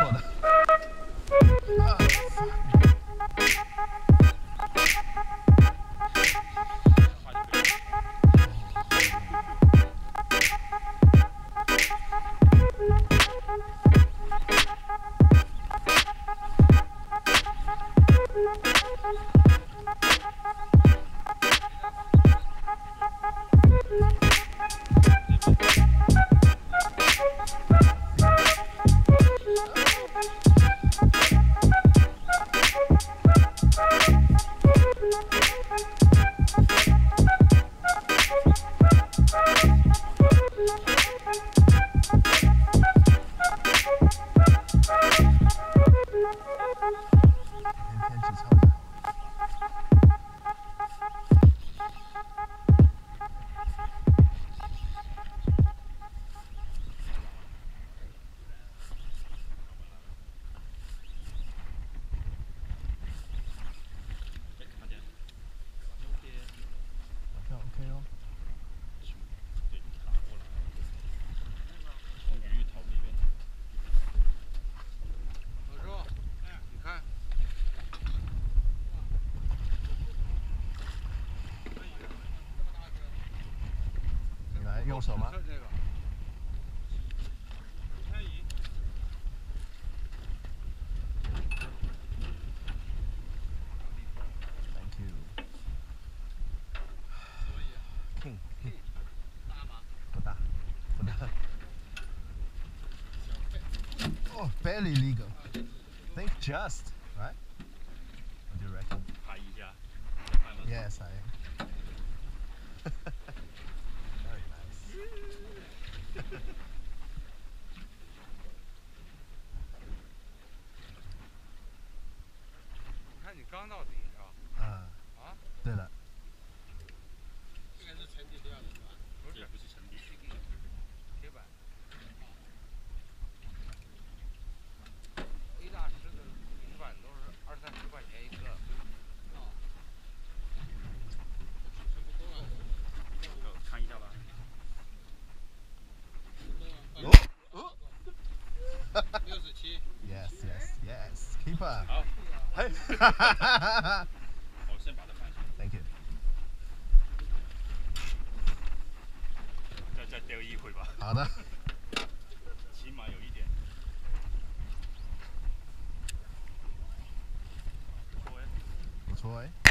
我的。用手吗？ Thank you. King. 不大，不大。Oh, barely legal. Think just, right? What do you reckon? Yes, I am. Very nice. 看你刚到底是吧？啊？ 对了。 这个是沉底料的是吧？不是，不是沉底，铁板。A 大师的铁板都是20-30块钱一个。全不够啊！看一下吧。 67。 Yes, yes, yes. Keeper. 好。 嘿。 我先把它放下。 Thank you. 再钓一回吧。 好的。 起码有一点。 不错哎。不错哎。